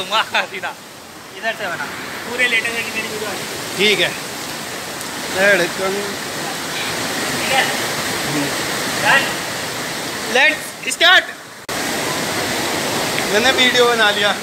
लूंगा सीधा। इधर से बना पूरे लेटेंगे कि मेरी वीडियो। ठीक है धड़कन। Let's start. मैंने वीडियो बना लिया।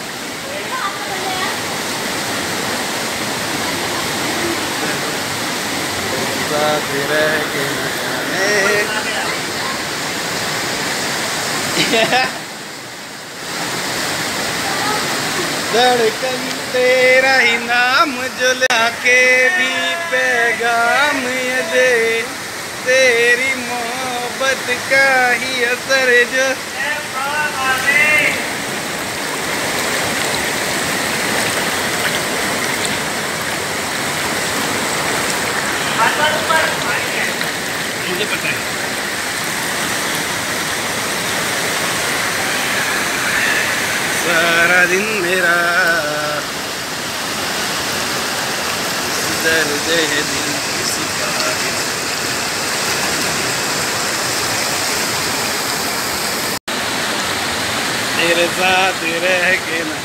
धड़कन तेरा ही नाम जो लाके भी पैगाम ये दे, तेरी मोहब्बत का ही असर जो। मुझे पता है। सारा दिन मेरा दर्द है दिल की शिकायत। तेरे साथ रह के ना